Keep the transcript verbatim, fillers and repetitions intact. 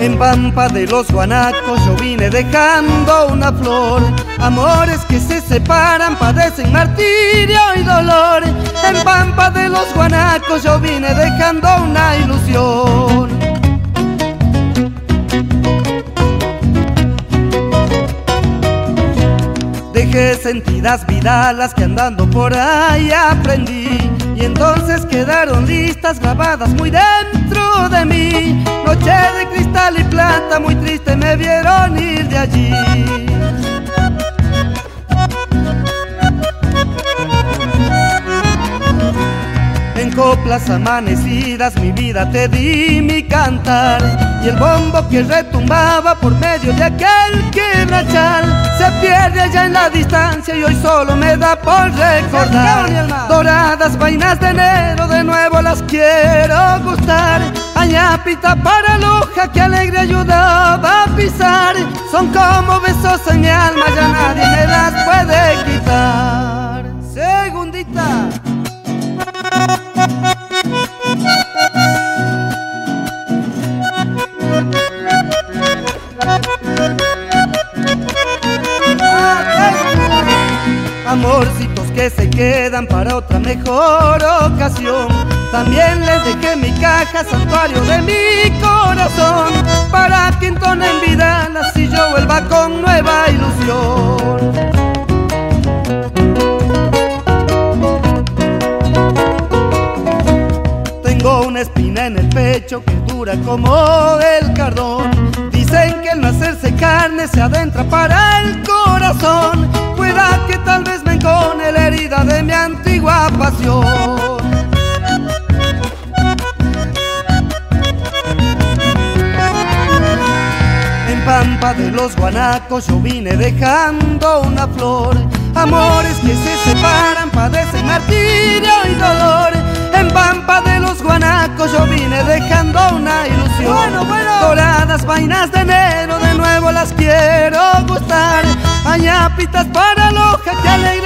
En Pampa de los Guanacos yo vine dejando una flor. Amores que se separan padecen martirio y dolor. En Pampa de los Guanacos yo vine dejando una ilusión. Dejé sentidas vidalas que andando por ahí aprendí, y entonces quedaron listas grabadas muy dentro de mí. Noche de cristal y plata, muy triste me vieron ir de allí. En coplas amanecidas mi vida te di mi cantar, y el bombo que retumbaba por medio de aquel quebrachal se pierde allá en la distancia y hoy solo me da por recordar. Doradas vainas de enero de nuevo las quiero gustar. Añapita para Loja que alegre ayudaba a pisar. Son como besos en mi alma, ya nadie me las puede quitar. Segundita. Amorcitos que se quedan para otra mejor ocasión. También les dejé mi caja, santuario de mi corazón, para que entonen vidalas y yo vuelva con nueva ilusión. Tengo una espina en el pecho que dura como el cardón. Dicen que el no hacerse carne se adentra para el corazón. Pueda que tal vez me encone la herida de mi antigua pasión. En Pampa de los Guanacos yo vine dejando una flor. Amores que se separan padecen martirio y dolor. En Pampa de los Guanacos yo vine dejando una ilusión. Bueno, bueno. Doradas vainas de enero de nuevo las quiero gustar. Añapitas para Loja que alegre